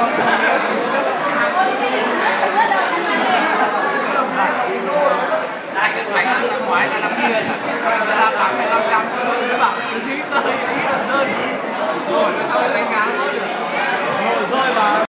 Đây cái phải năm ngoái là năm kia người ta tặng phải 500 các bạn rơi rồi sao lại đánh cá nó rơi được. Rồi rơi vào